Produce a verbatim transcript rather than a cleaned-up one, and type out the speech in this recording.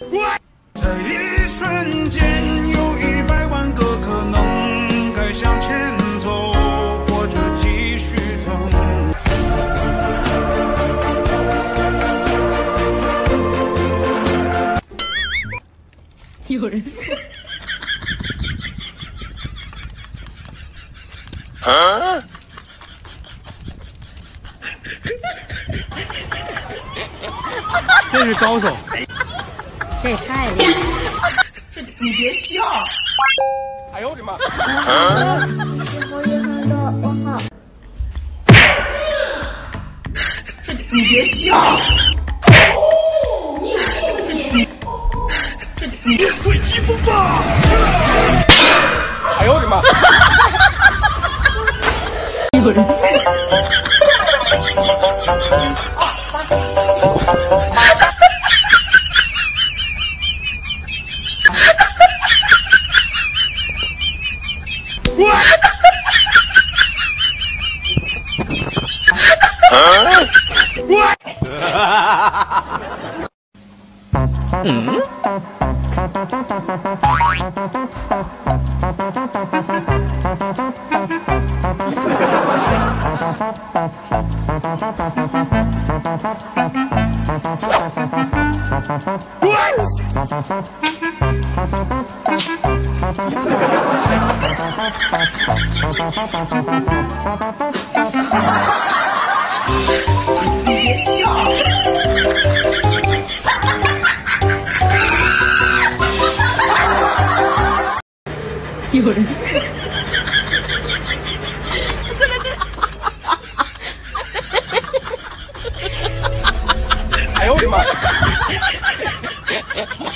这一瞬间，有一百万个可能，该向前走，或者继续等。 有人。 啊！ 这是高手， 这太厉害了！ 这你别笑！ 哎呦我的妈！ 啊！以后以后的我好。 这你别笑！你这你会欺负吧？ 哎呦我的妈！ 有人。 嗯？ 你别笑！ 有人。 这个这个。 哎呦我的妈！